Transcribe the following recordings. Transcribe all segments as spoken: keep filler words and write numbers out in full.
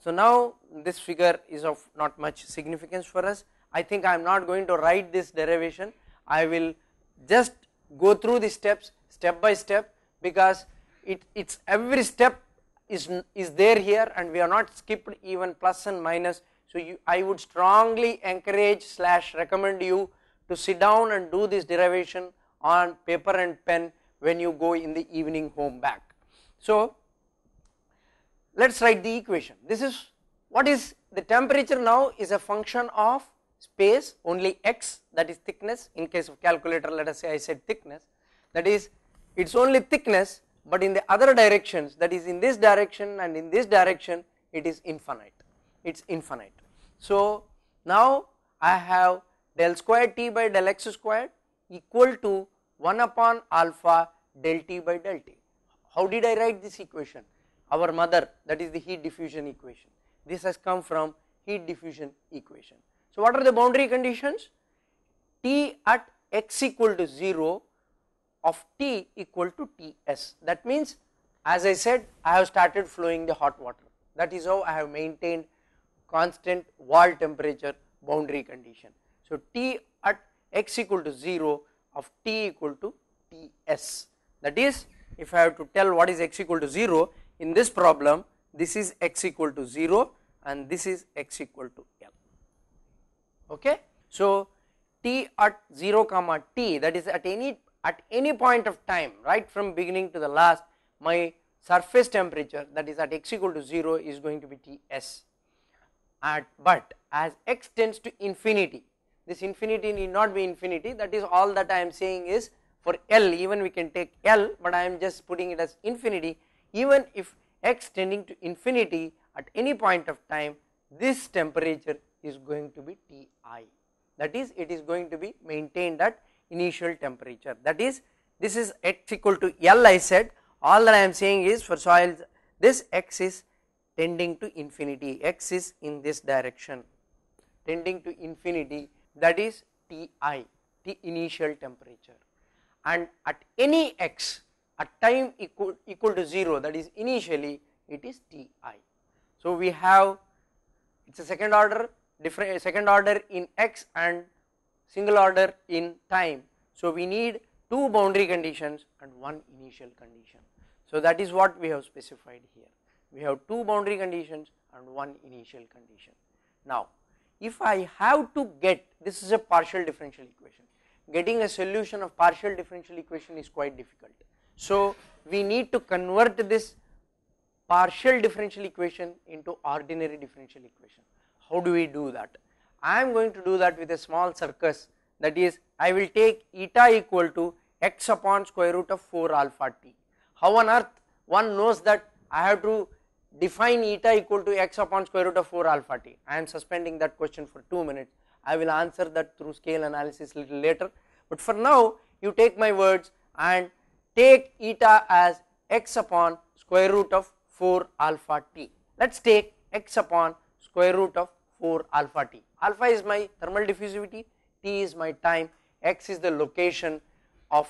So now this figure is of not much significance for us. I think I am not going to write this derivation, I will just go through the steps step by step, because it it's every step is is there here and we are not skipped even plus and minus. So you, I would strongly encourage slash recommend you to sit down and do this derivation on paper and pen when you go in the evening home back. So let us write the equation. This is what is the temperature now is a function of space, only x, that is thickness. In case of calculator, let us say I said thickness, that is it is only thickness, but in the other directions, that is in this direction and in this direction, it is infinite, it is infinite. So now I have del square t by del x squared equal to one upon alpha del t by del t. How did I write this equation? Our mother, that is the heat diffusion equation. This has come from heat diffusion equation. So what are the boundary conditions? T at x equal to zero of T equal to Ts. That means, as I said, I have started flowing the hot water. That is how I have maintained constant wall temperature boundary condition. So T at x equal to zero of T equal to Ts. That is, if I have to tell what is x equal to zero, in this problem, this is x equal to zero and this is x equal to L. Okay. So T at zero comma T, that is at any at any point of time, right from beginning to the last, my surface temperature, that is at x equal to zero, is going to be Ts. At, but as x tends to infinity, this infinity need not be infinity, that is all that I am saying is for L, even we can take L, but I am just putting it as infinity. Even if x tending to infinity at any point of time, this temperature is going to be Ti, that is it is going to be maintained at initial temperature. That is, this is x equal to L, I said. All that I am saying is for soils, this x is tending to infinity, x is in this direction tending to infinity, that is Ti, the initial temperature, and at any x at time equal, equal to zero, that is initially, it is Ti. So we have, it is a second order different second order in x and single order in time. So we need two boundary conditions and one initial condition. So that is what we have specified here. We have two boundary conditions and one initial condition. Now if I have to get, this is a partial differential equation, getting a solution of partial differential equation is quite difficult. So we need to convert this partial differential equation into ordinary differential equation. How do we do that? I am going to do that with a small circus, that is I will take eta equal to x upon square root of four alpha t. How on earth one knows that I have to define eta equal to x upon square root of four alpha t? I am suspending that question for two minutes. I will answer that through scale analysis little later, but for now you take my words and take eta as x upon square root of four alpha t. Let us take x upon square root of four alpha t. Alpha is my thermal diffusivity, t is my time, x is the location of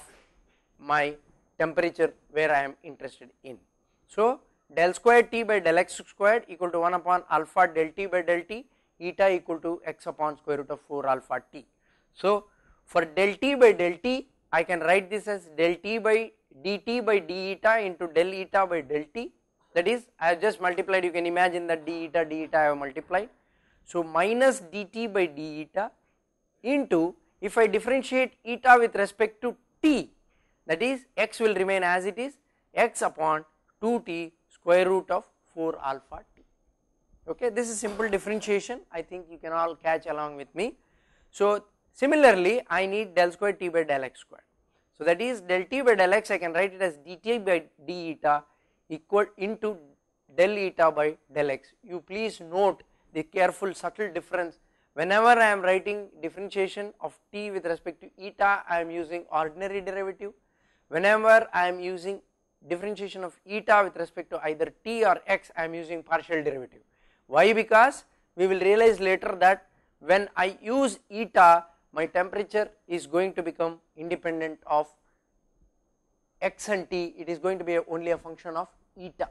my temperature where I am interested in. So del square t by del x squared equal to one upon alpha del t by del t, eta equal to x upon square root of four alpha t. So for del t by del t, I can write this as del t by dt by d eta into del eta by del t, that is I have just multiplied, you can imagine that d eta d eta I have multiplied. So minus dt by d eta into, if I differentiate eta with respect to t, that is x will remain as it is, x upon two t square root of four alpha t. Okay, this is simple differentiation, I think you can all catch along with me. So similarly I need del square t by del x squared. So that is del t by del x, I can write it as dt by d eta equal into del eta by del x. You please note the careful subtle difference. Whenever I am writing differentiation of t with respect to eta, I am using ordinary derivative. Whenever I am using differentiation of eta with respect to either t or x, I am using partial derivative. Why? Because we will realize later that when I use eta, my temperature is going to become independent of x and t, it is going to be only a function of eta.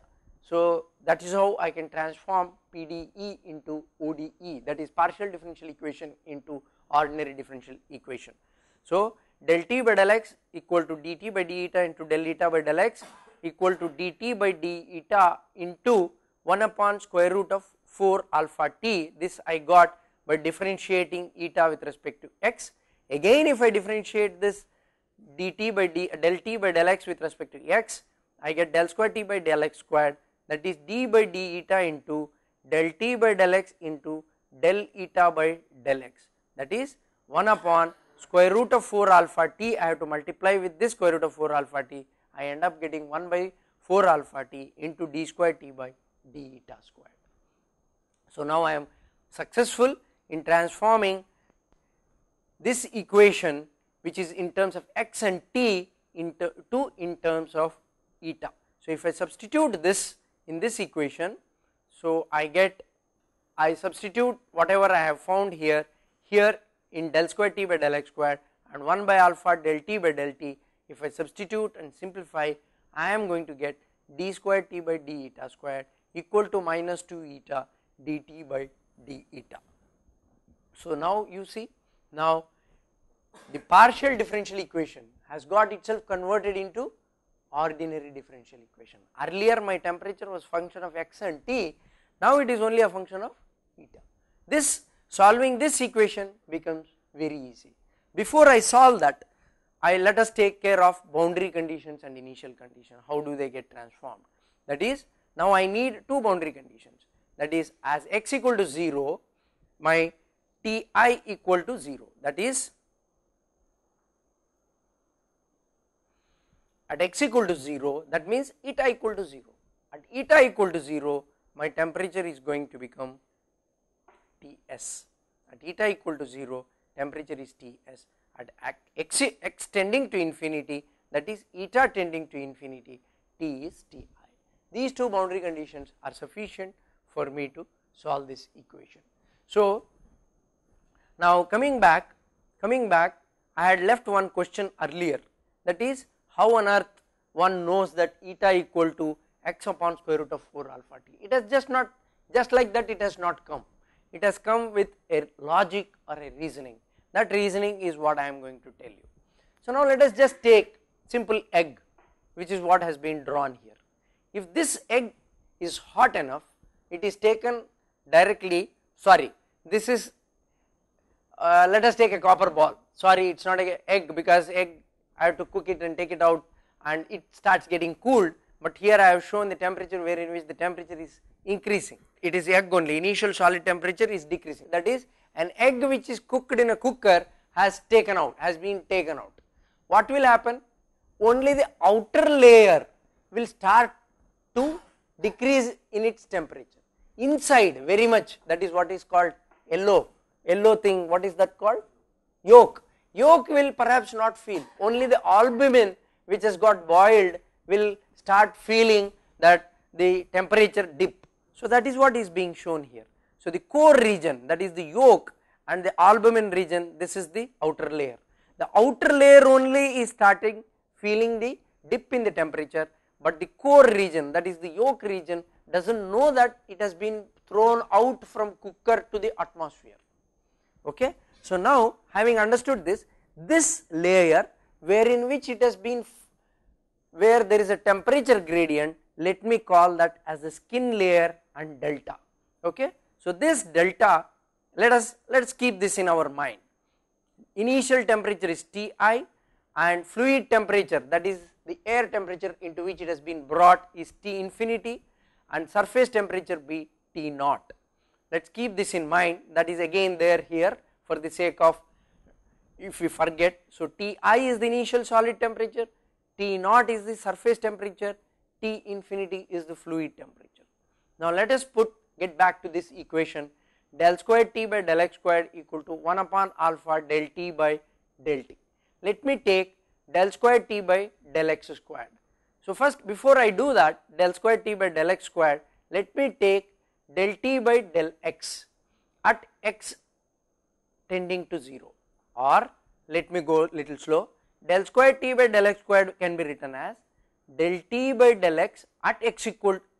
So that is how I can transform P D E into O D E, that is partial differential equation into ordinary differential equation. So del T by del X equal to dt by d eta into del eta by del X equal to dt by d eta into one upon square root of four alpha t. This I got by differentiating eta with respect to x. Again, if I differentiate this dt by d del t by del x with respect to x, I get del square t by del x squared, that is d by d eta into del t by del x into del eta by del x, that is one upon square root of four alpha t. I have to multiply with this square root of four alpha t, I end up getting one by four alpha t into d square t by d eta squared. So now I am successful in transforming this equation, which is in terms of x and t, into to in terms of eta. So if I substitute this in this equation, so I get, I substitute whatever I have found here here in del square t by del x squared and one by alpha del t by del t. If I substitute and simplify, I am going to get d square t by d eta squared equal to minus two eta dt by d eta. So now you see, now the partial differential equation has got itself converted into ordinary differential equation. Earlier my temperature was function of x and t, now it is only a function of eta. This solving this equation becomes very easy. Before I solve that, I let us take care of boundary conditions and initial condition. How do they get transformed? That is, now I need two boundary conditions, that is as x equal to zero, my Ti equal to zero, that is at x equal to zero, that means eta equal to zero. At eta equal to zero, my temperature is going to become Ts. At eta equal to zero, temperature is Ts. At x, x tending to infinity, that is eta tending to infinity, T is Ti. These two boundary conditions are sufficient for me to solve this equation. So now coming back, coming back, I had left one question earlier, that is how on earth one knows that eta equal to x upon square root of four alpha t. It has just not, just like that it has not come. It has come with a logic or a reasoning. That reasoning is what I am going to tell you. So now let us just take simple egg, which is what has been drawn here. If this egg is hot enough, it is taken directly, sorry, this is, uh, let us take a copper ball, sorry it is not an egg, because egg I have to cook it and take it out and it starts getting cooled, but here I have shown the temperature wherein which the temperature is increasing. It is egg only, initial solid temperature is decreasing, that is an egg which is cooked in a cooker has taken out, has been taken out. What will happen? Only the outer layer will start to decrease in its temperature. Inside very much, that is what is called yellow, yellow thing, what is that called? Yolk. Yolk will perhaps not feel, only the albumin which has got boiled will start feeling that the temperature dip. So that is what is being shown here. So the core region, that is the yolk, and the albumin region, this is the outer layer. The outer layer only is starting feeling the dip in the temperature, but the core region, that is the yolk region, doesn't know that it has been thrown out from cooker to the atmosphere. Okay. So now having understood this, this layer wherein which it has been, where there is a temperature gradient, let me call that as the skin layer and delta. Okay. So this delta, let us let us keep this in our mind. Initial temperature is Ti and fluid temperature, that is the air temperature into which it has been brought, is T infinity, and surface temperature be T naught. Let us keep this in mind, that is again there here for the sake of if we forget. So Ti is the initial solid temperature, T naught is the surface temperature, T infinity is the fluid temperature. Now let us put, get back to this equation, del squared T by del x squared equal to one upon alpha del T by del T. Let me take del squared T by del x squared. So first, before I do that, del squared T by del x squared, let me take del T by del x at x tending to zero, or let me go little slow, del squared T by del x squared can be written as del T by del x at x equal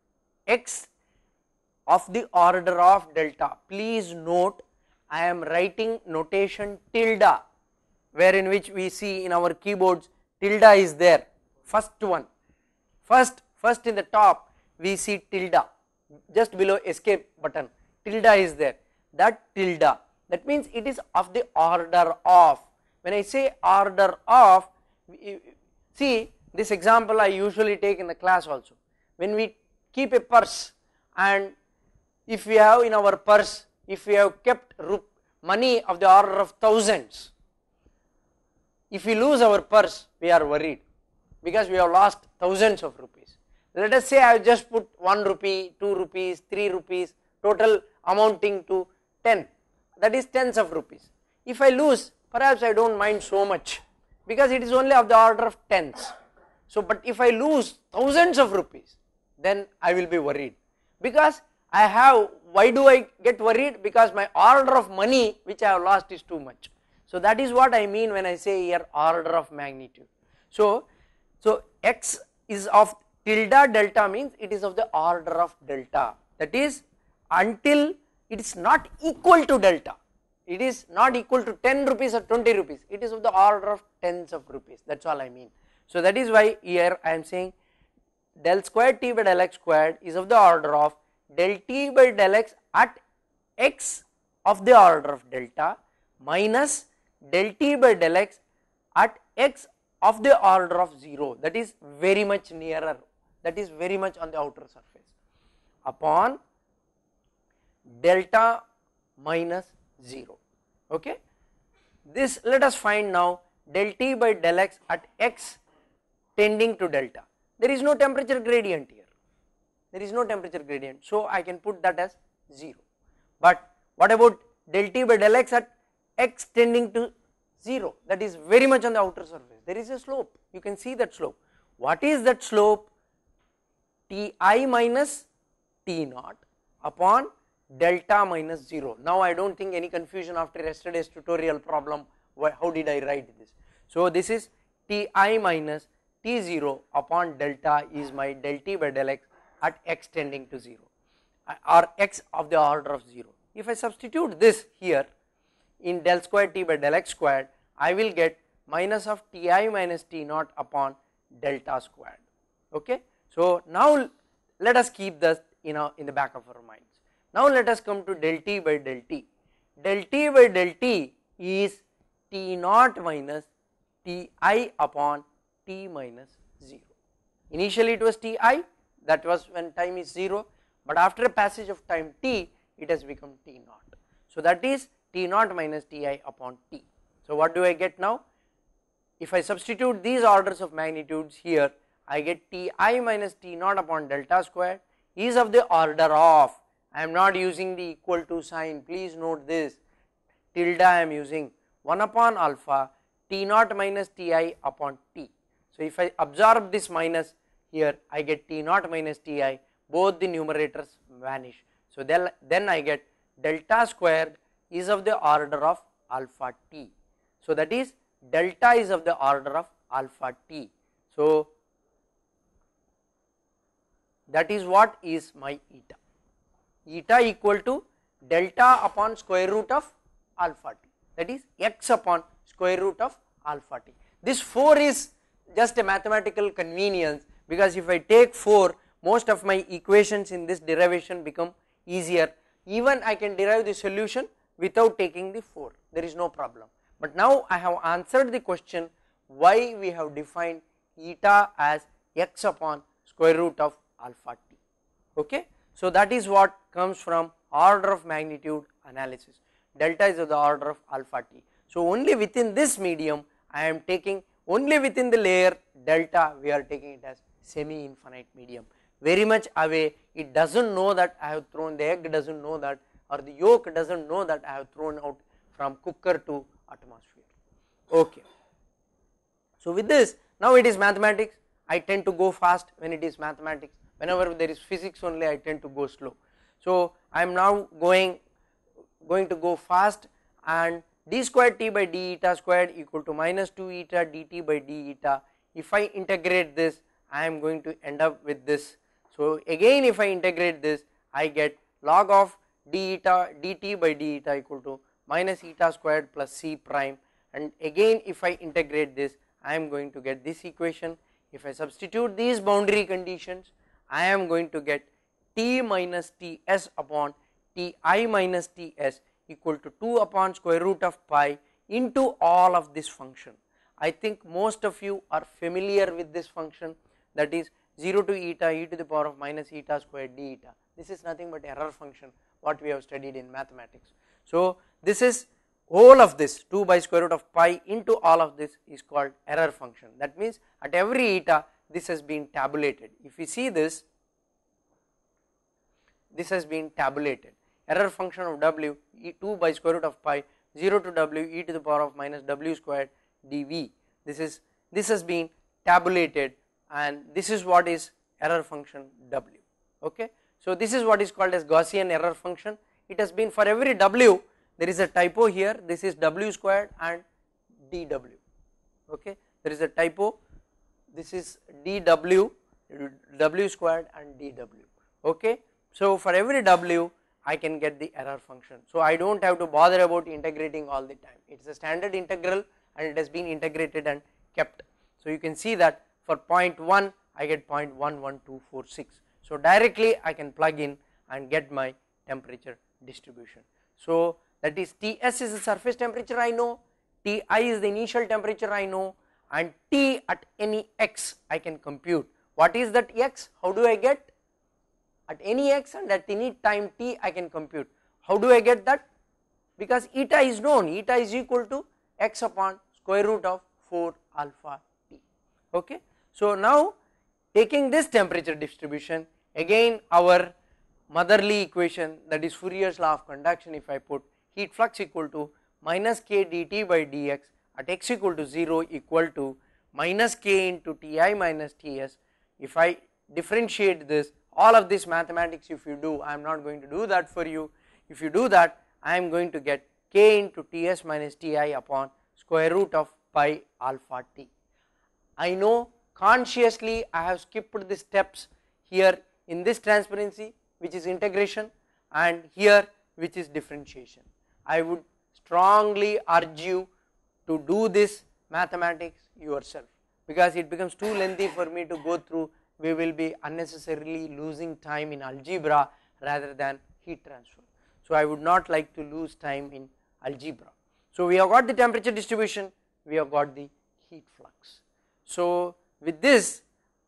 x of the order of delta. Please note, I am writing notation tilde, where in which we see in our keyboards tilde is there, first one, first, first in the top we see tilde, just below escape button, tilde is there, that tilde, that means it is of the order of. When I say order of, see this example I usually take in the class also. When we keep a purse, and if we have in our purse, if we have kept money of the order of thousands, if we lose our purse, we are worried because we have lost thousands of rupees. Let us say I have just put one rupee, two rupees, three rupees, total amounting to ten, that is tens of rupees. If I lose, perhaps I do not mind so much because it is only of the order of tens. So, but if I lose thousands of rupees, then I will be worried because I have, why do I get worried? Because my order of money which I have lost is too much. So that is what I mean when I say here order of magnitude. So, so x is of tilde delta means it is of the order of delta, that is until it is not equal to delta, it is not equal to ten rupees or twenty rupees, it is of the order of tens of rupees, that is all I mean. So that is why here I am saying del squared t by del x squared is of the order of del t by del x at x of the order of delta minus del t by del x at x of the order of zero, that is very much nearer, that is very much on the outer surface, upon delta minus zero. Okay, this let us find now del t by del x at x tending to delta. There is no temperature gradient here, there is no temperature gradient, so I can put that as zero. But what about del t by del x at x tending to zero, that is very much on the outer surface, there is a slope, you can see that slope. What is that slope? Ti minus T naught upon delta minus zero. Now I do not think any confusion after yesterday's tutorial problem, how did I write this? So this is Ti minus T zero upon delta is my del t by del x at x tending to zero, or x of the order of zero. If I substitute this here in del squared t by del x squared, I will get minus of Ti minus T naught upon delta squared. Okay, so now let us keep this in, a, in the back of our minds. Now let us come to del t by del t. Del t by del t is T naught minus Ti upon T minus zero. Initially it was Ti, that was when time is zero, but after a passage of time t, it has become T naught. So that is T naught minus Ti upon T. So what do I get now? If I substitute these orders of magnitudes here, I get Ti minus T naught upon delta squared is of the order of, I am not using the equal to sign, please note this, tilde I am using one upon alpha T naught minus Ti upon T. So if I absorb this minus here, I get T naught minus Ti, both the numerators vanish. So then, then I get delta squared is of the order of alpha t. So that is delta is of the order of alpha t. So that is what is my eta. Eta equal to delta upon square root of alpha t, that is x upon square root of alpha t. This four is just a mathematical convenience, because if I take four, most of my equations in this derivation become easier. Even I can derive the solution without taking the four, there is no problem. But now I have answered the question why we have defined eta as x upon square root of alpha t. Okay, so that is what comes from order of magnitude analysis. Delta is of the order of alpha t. So only within this medium I am taking, only within the layer delta we are taking it as semi infinite medium, very much away. It does not know that I have thrown, the egg does not know that, or the yolk does not know that I have thrown out from cooker to atmosphere. Okay. So with this, now it is mathematics. I tend to go fast when it is mathematics. Whenever there is physics only, I tend to go slow. So I am now going going to go fast, and d squared t by d eta squared equal to minus two eta dt by d eta. If I integrate this, I am going to end up with this. So again if I integrate this, I get log of d eta dt by d eta equal to minus eta squared plus c prime, and again if I integrate this, I am going to get this equation. If I substitute these boundary conditions, I am going to get t minus ts upon ti minus ts equal to two upon square root of pi into all of this function. I think most of you are familiar with this function, that is zero to eta e to the power of minus eta squared d eta. This is nothing but error function, what we have studied in mathematics. So this is whole of this two by square root of pi into all of this is called error function. That means at every eta this has been tabulated. If you see this, this has been tabulated. Error function of w e two by square root of pi zero to w e to the power of minus w squared dv. This is this has been tabulated, and this is what is error function w. Okay, so this is what is called as Gaussian error function. It has been for every w, there is a typo here, this is w squared and dw. Okay, there is a typo, this is dw, w squared and dw. Okay, so for every w I can get the error function, so I do not have to bother about integrating all the time. It is a standard integral and it has been integrated and kept. So you can see that for zero point one I get zero point one one two four six. So directly I can plug in and get my temperature distribution. So that is Ts is the surface temperature I know, Ti is the initial temperature I know, and T at any x I can compute. What is that x? How do I get? At any x and at any time t I can compute. How do I get that? Because eta is known, eta is equal to x upon square root of four alpha t. Okay. So now taking this temperature distribution, again our motherly equation, that is Fourier's law of conduction, if I put heat flux equal to minus k dt by dx at x equal to zero equal to minus k into ti minus ts. If I differentiate this, all of this mathematics if you do, I am not going to do that for you. If you do that, I am going to get k into ts minus ti upon square root of pi alpha t. I know consciously I have skipped the steps here in this transparency, which is integration, and here which is differentiation. I would strongly urge you to do this mathematics yourself, because it becomes too lengthy for me to go through. We will be unnecessarily losing time in algebra rather than heat transfer. So I would not like to lose time in algebra. So we have got the temperature distribution, we have got the heat flux. So with this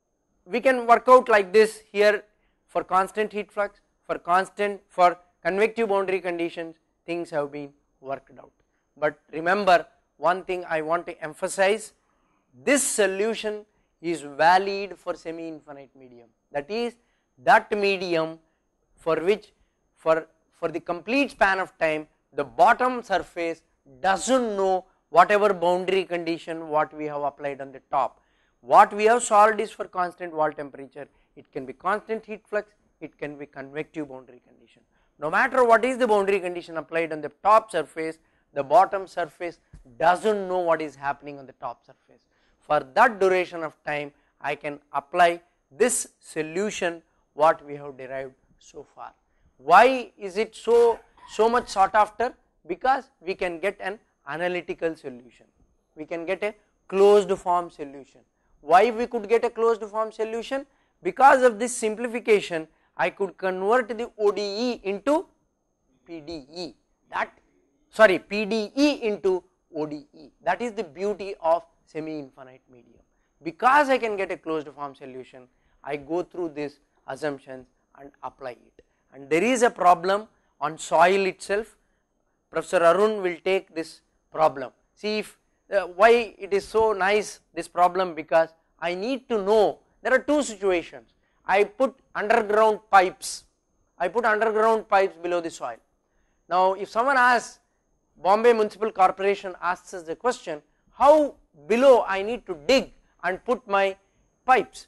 we can work out like this here for constant heat flux, for constant, for convective boundary conditions, things have been worked out. But remember one thing I want to emphasize, this solution is valid for semi-infinite medium, that is that medium for which for, for the complete span of time the bottom surface does not know whatever boundary condition what we have applied on the top. What we have solved is for constant wall temperature, it can be constant heat flux, it can be convective boundary condition. No matter what is the boundary condition applied on the top surface, the bottom surface does not know what is happening on the top surface. For that duration of time I can apply this solution what we have derived so far. Why is it so so much sought after? Because we can get an analytical solution, we can get a closed form solution. Why we could get a closed form solution? Because of this simplification I could convert the O D E into P D E, that sorry P D E into O D E. That is the beauty of semi-infinite medium. Because I can get a closed form solution, I go through these assumptions and apply it. And there is a problem on soil itself. Professor Arun will take this problem. See if uh, why it is so nice this problem, because I need to know there are two situations. I put underground pipes, I put underground pipes below the soil. Now if someone asks, Bombay Municipal Corporation asks us the question, how below I need to dig and put my pipes?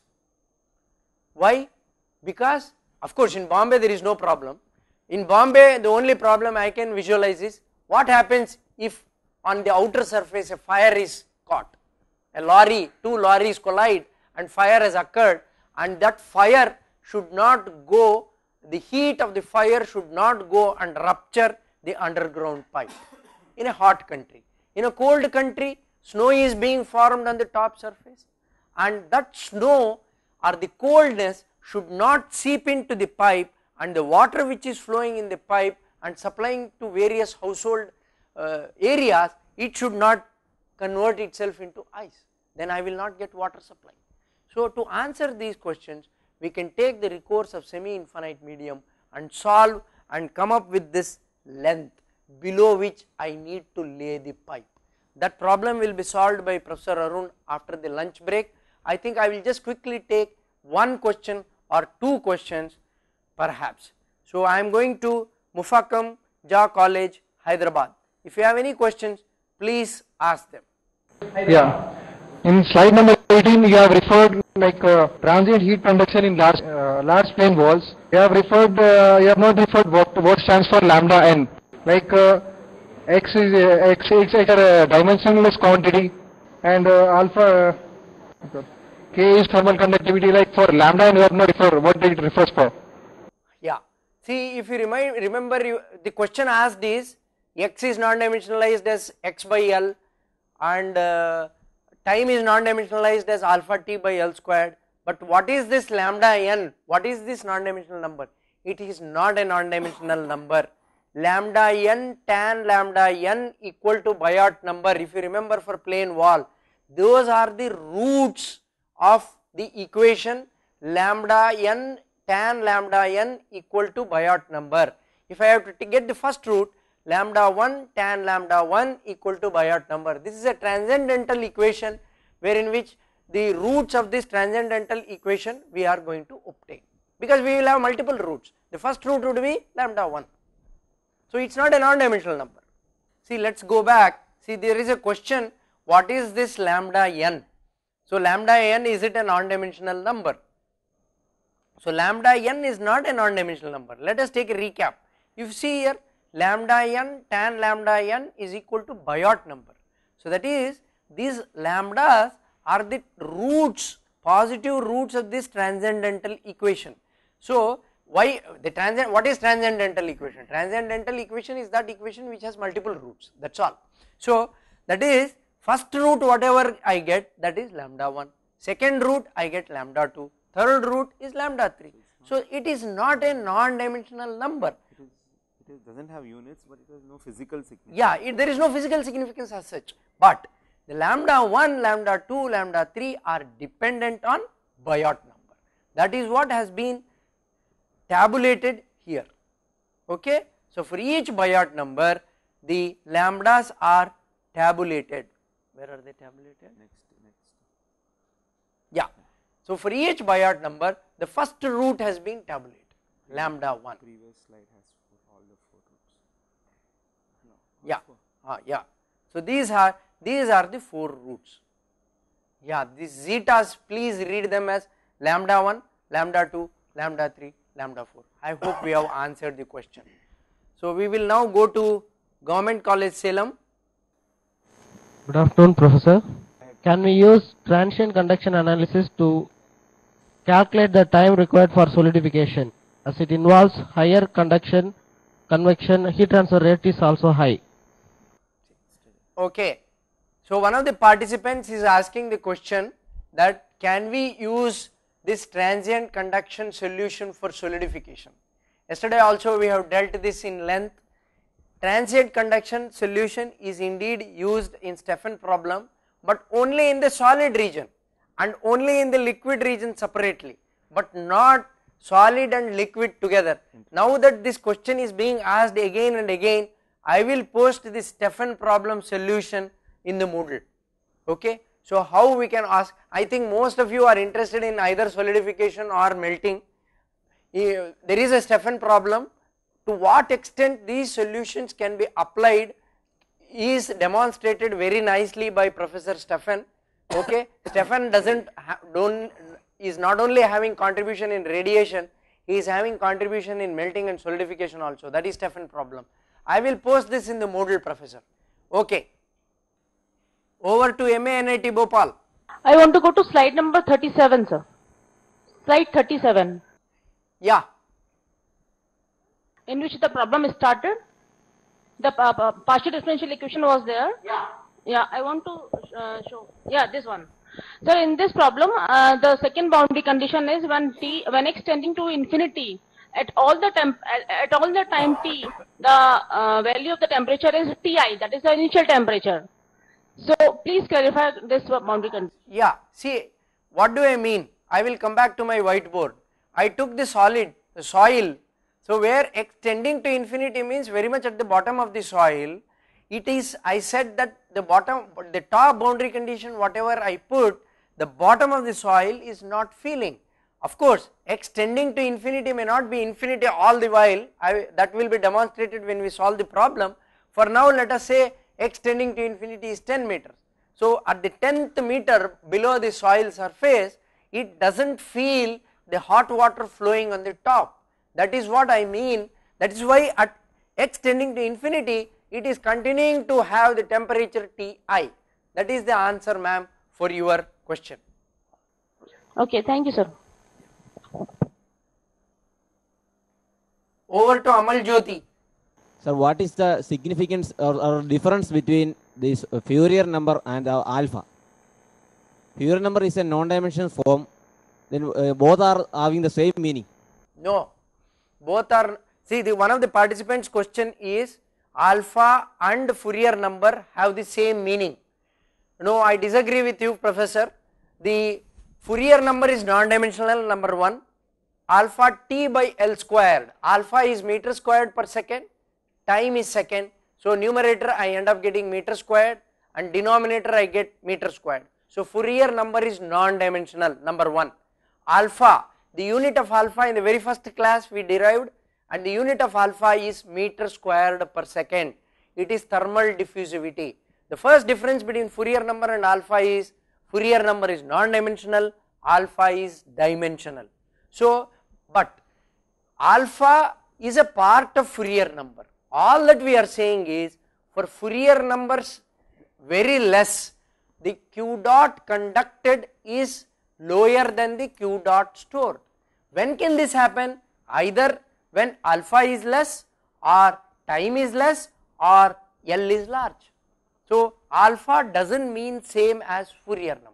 Why? Because of course in Bombay there is no problem. In Bombay the only problem I can visualize is what happens if on the outer surface a fire is caught, a lorry, two lorries collide and fire has occurred, and that fire should not go, the heat of the fire should not go and rupture the underground pipe in a hot country. In a cold country, snow is being formed on the top surface, and that snow or the coldness should not seep into the pipe, and the water which is flowing in the pipe and supplying to various household uh, areas, it should not convert itself into ice, then I will not get water supply. So to answer these questions, we can take the recourse of semi-infinite medium and solve and come up with this length below which I need to lay the pipe. That problem will be solved by Professor Arun after the lunch break. I think I will just quickly take one question or two questions perhaps. So I am going to Mufakam Jah College, Hyderabad. If you have any questions, please ask them. Yeah. In slide number eighteen, you have referred like uh, transient heat conduction in large uh, large plane walls. You have referred, uh, you have not referred what what stands for lambda n. Like uh, x is uh, x is a dimensionless quantity, and uh, alpha uh, k is thermal conductivity. Like for lambda n, you have not referred what it refers for. Yeah. See, if you remind, remember, you, the question asked is x is non-dimensionalized as x by L, and uh, time is non-dimensionalized as alpha t by L squared, but what is this lambda n? What is this non-dimensional number? It is not a non-dimensional number. Lambda n tan lambda n equal to Biot number. If you remember for plane wall, those are the roots of the equation lambda n tan lambda n equal to Biot number. If I have to get the first root, lambda one tan lambda one equal to Biot number. This is a transcendental equation wherein which the roots of this transcendental equation we are going to obtain, because we will have multiple roots. The first root would be lambda one. So it is not a non-dimensional number. See, let us go back. See, there is a question, what is this lambda n? So lambda n, is it a non-dimensional number? So lambda n is not a non-dimensional number. Let us take a recap. You see here, lambda n tan lambda n is equal to Biot number. So that is, these lambdas are the roots, positive roots of this transcendental equation. So why the transcend, what is transcendental equation? Transcendental equation is that equation which has multiple roots, that is all. So that is, first root whatever I get, that is lambda one, second root I get lambda two, third root is lambda three. So it is not a non-dimensional number. It, is, it is, doesn't have units, but it has no physical significance. Yeah, it, there is no physical significance as such, but the lambda one, lambda two, lambda three are dependent on Biot number. That is what has been tabulated here. Okay. So for each Biot number, the lambdas are tabulated. Where are they tabulated? Next, next. Yeah. So for each Biot number, the first root has been tabulated, lambda one. Previous slide has for all the four roots. No, yeah. Ah, yeah. So these are these are the four roots. Yeah. These zetas, please read them as lambda one, lambda two, lambda three, lambda four. I hope we have answered the question. So we will now go to Government College Salem. Good afternoon, Professor. Can we use transient conduction analysis to calculate the time required for solidification, as it involves higher conduction, convection, heat transfer rate is also high? Okay. So one of the participants is asking the question that can we use this transient conduction solution for solidification. Yesterday also we have dealt this in length. Transient conduction solution is indeed used in Stefan problem, but only in the solid region and only in the liquid region separately, but not solid and liquid together. Now that this question is being asked again and again, I will post this Stefan problem solution in the Moodle. Okay. So how we can ask, I think most of you are interested in either solidification or melting. There is a Stefan problem. To what extent these solutions can be applied is demonstrated very nicely by Professor Stefan. Okay. Stefan doesn't don't is not only having contribution in radiation, he is having contribution in melting and solidification also. That is Stefan problem. I will post this in the Moodle, Professor. Okay. Over to M A N I T Bhopal. I want to go to slide number thirty-seven, sir. Slide thirty-seven. Yeah. In which the problem started, the uh, uh, partial differential equation was there. Yeah. Yeah, I want to uh, show. Yeah, this one. So in this problem, uh, the second boundary condition is when t, when x tending to infinity, at all the temp, at, at all the time t, the uh, value of the temperature is Ti, that is the initial temperature. So please clarify this boundary condition. Yeah, see, what do I mean? I will come back to my whiteboard. I took the solid, the soil. So where x tending to infinity means very much at the bottom of the soil. It is, I said that the bottom, the top boundary condition, whatever I put, the bottom of the soil is not feeling. Of course, x tending to infinity may not be infinity all the while. I, that will be demonstrated when we solve the problem. For now, let us say x tending to infinity is ten meters. So at the tenth meter below the soil surface, it does not feel the hot water flowing on the top. That is what I mean. That is why at x tending to infinity, it is continuing to have the temperature Ti. That is the answer, ma'am, for your question. Okay, thank you, sir. Over to Amal Jyoti. Sir, what is the significance or, or difference between this uh, Fourier number and uh, alpha? Fourier number is a non-dimensional form, then uh, both are having the same meaning. No, both are, see, the one of the participants' question is alpha and Fourier number have the same meaning. No, I disagree with you, Professor. The Fourier number is non-dimensional, number one. Alpha T by L squared, alpha is meter squared per second, time is second. So numerator I end up getting meter squared and denominator I get meter squared. So Fourier number is non-dimensional, number one. Alpha, the unit of alpha in the very first class we derived, and the unit of alpha is meter squared per second. It is thermal diffusivity. The first difference between Fourier number and alpha is Fourier number is non-dimensional, alpha is dimensional. So, but alpha is a part of Fourier number. All that we are saying is for Fourier numbers very less, the q dot conducted is lower than the q dot stored. When can this happen? Either when alpha is less or time is less or L is large. So alpha does not mean same as Fourier number.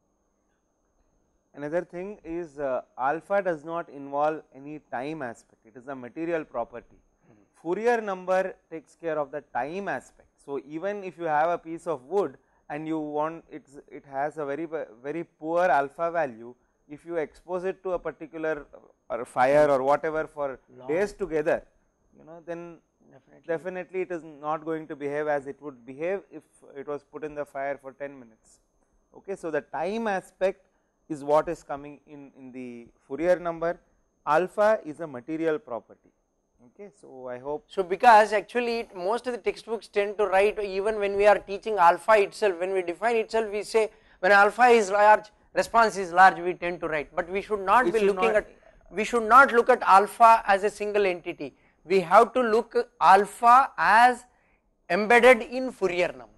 Another thing is uh, alpha does not involve any time aspect, it is a material property. Mm-hmm. Fourier number takes care of the time aspect. So even if you have a piece of wood and you want it's, it has a very very poor alpha value, if you expose it to a particular or fire or whatever for Long. days together, you know, then definitely. definitely it is not going to behave as it would behave if it was put in the fire for ten minutes. Okay, so the time aspect is what is coming in, in the Fourier number. Alpha is a material property. Okay, so I hope. So because actually it, most of the textbooks tend to write, even when we are teaching alpha itself, when we define itself, we say when alpha is large, response is large, we tend to write. But we should not it be should looking not at, we should not look at alpha as a single entity. We have to look at alpha as embedded in Fourier number.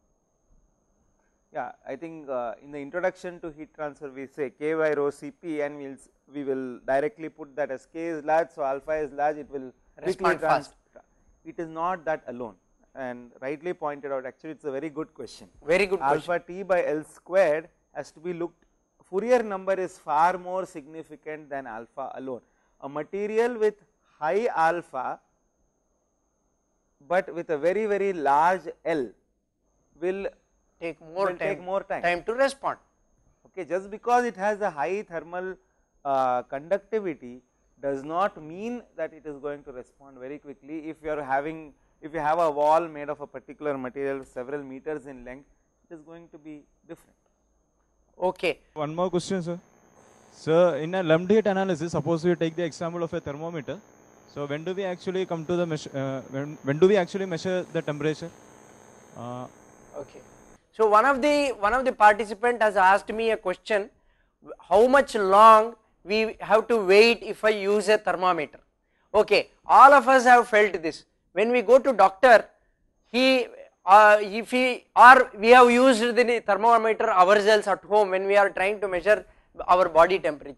Yeah, I think uh, in the introduction to heat transfer we say K by rho C P, and we'll, we will directly put that as K is large, so alpha is large, it will respond fast. It is not that alone, and rightly pointed out, actually it is a very good question. Very good alpha question. T by L squared has to be looked, Fourier number is far more significant than alpha alone. A material with high alpha but with a very very large L will take more will time, take more time. time to respond. Okay, just because it has a high thermal uh, conductivity does not mean that it is going to respond very quickly. If you are having, if you have a wall made of a particular material several meters in length, it is going to be different. Okay. One more question, sir. Sir, in a lumped heat analysis, suppose we take the example of a thermometer. So when do we actually come to the measure, uh, when, when do we actually measure the temperature? Uh, okay. So one of the one of the participant has asked me a question, how much long we have to wait if I use a thermometer. Okay, all of us have felt this. When we go to doctor, he uh, if he or we have used the thermometer ourselves at home when we are trying to measure our body temperature.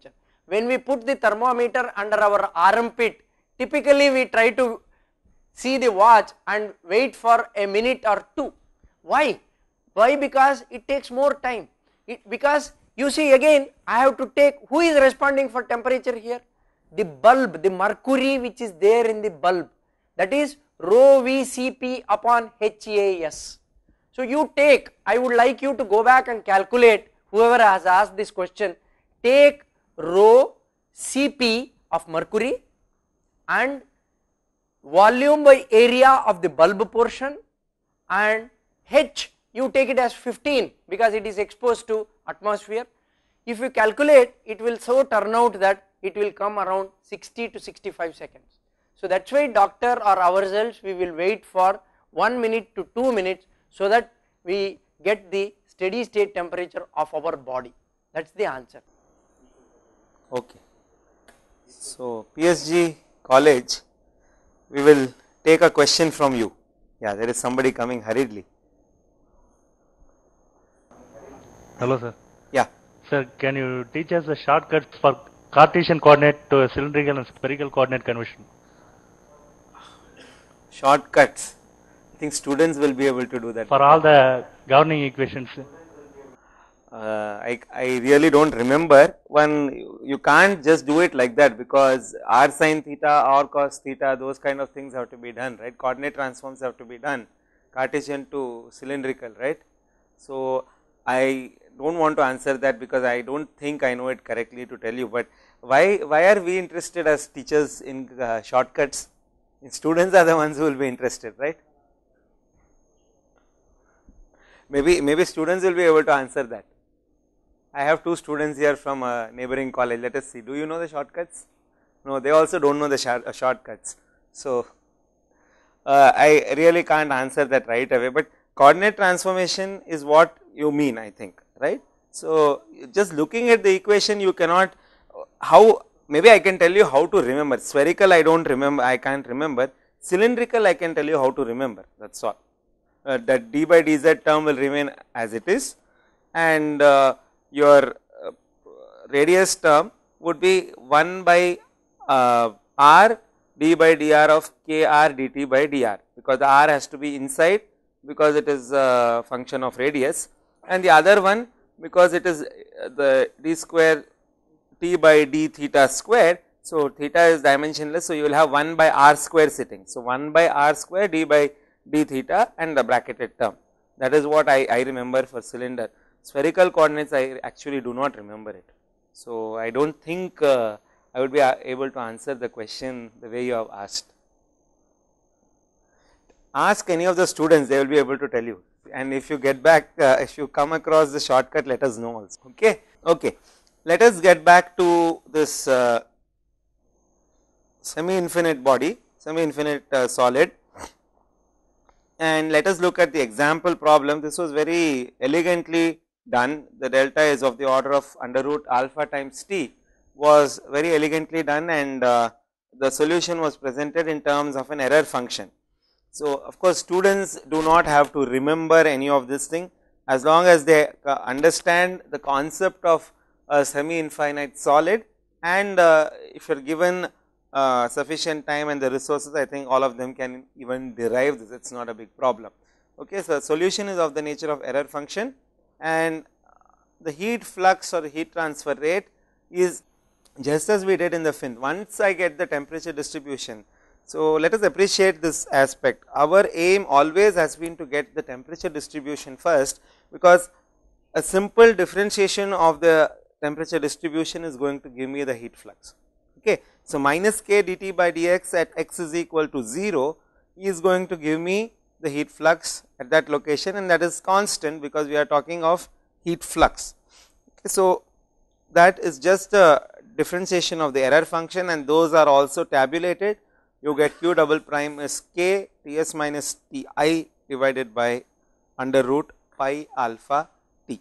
when we put the thermometer under our armpit, typically we try to see the watch and wait for a minute or two. Why? Why? Because it takes more time. It, because you see, again I have to take, who is responding for temperature here? The bulb, the mercury which is there in the bulb, that is rho V C P upon H A S. So you take, I would like you to go back and calculate, whoever has asked this question, take rho C P of mercury and volume by area of the bulb portion, and H you take it as fifteen because it is exposed to atmosphere. If you calculate, it will so turn out that it will come around sixty to sixty-five seconds. So that is why doctor or ourselves we will wait for one minute to two minutes so that we get the steady state temperature of our body. That is the answer. Okay. So P S G college, we will take a question from you. Yeah, there is somebody coming hurriedly. Hello sir. Yeah. Sir, can you teach us the shortcuts for Cartesian coordinate to a cylindrical and spherical coordinate conversion? Shortcuts. I think students will be able to do that. For all the governing equations. Uh, I, I really don't remember. One, you, you can't just do it like that because r sin theta or cos theta, those kind of things have to be done, right? Coordinate transforms have to be done, Cartesian to cylindrical, right? So I don't want to answer that because I don't think I know it correctly to tell you, but why, why are we interested as teachers in uh, shortcuts? Students are the ones who will be interested, right? Maybe, maybe students will be able to answer that. I have two students here from a neighboring college. Let us see. Do you know the shortcuts? No, they also don't know the short, uh, shortcuts. So uh, I really can't answer that right away, but coordinate transformation is what you mean, I think, right? So just looking at the equation, you cannot, how, maybe I can tell you how to remember. Spherical I don't remember, I can't remember. Cylindrical I can tell you how to remember, that is all. Uh, that d by dz term will remain as it is, and uh, your uh, radius term would be one by uh, r d by dr of kr dt by dr, because the r has to be inside because it is a function of radius, and the other one because it is the d square t by d theta square. So theta is dimensionless, so you will have one by r square sitting. So one by r square d by d theta and the bracketed term. That is what I, I remember for cylinder. Spherical coordinates I actually do not remember it. So I don't think uh, I would be able to answer the question the way you have asked. Ask any of the students, they will be able to tell you, and if you get back, uh, if you come across the shortcut, let us know also. Okay, okay. Let us get back to this uh, semi-infinite body, semi-infinite uh, solid, and let us look at the example problem. This was very elegantly done. The delta is of the order of under root alpha times t, was very elegantly done, and uh, the solution was presented in terms of an error function. So of course students do not have to remember any of this thing, as long as they uh, understand the concept of a semi-infinite solid, and uh, if you are given uh, sufficient time and the resources, I think all of them can even derive this, it is not a big problem. Okay, so the solution is of the nature of error function, and the heat flux or heat transfer rate is just as we did in the fin. Once I get the temperature distribution, so let us appreciate this aspect. Our aim always has been to get the temperature distribution first, because a simple differentiation of the temperature distribution is going to give me the heat flux. Okay. So minus k dt by dx at x is equal to zero is going to give me the heat flux at that location, and that is constant because we are talking of heat flux. Okay. So that is just a differentiation of the error function, and those are also tabulated. You get q double prime is k Ts minus Ti divided by under root pi alpha t.